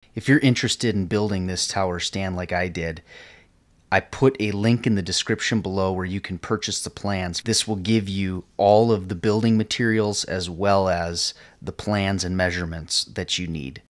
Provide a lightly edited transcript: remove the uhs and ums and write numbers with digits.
If you're interested in building this tower stand like I did, I put a link in the description below where you can purchase the plans. This will give you all of the building materials as well as the plans and measurements that you need.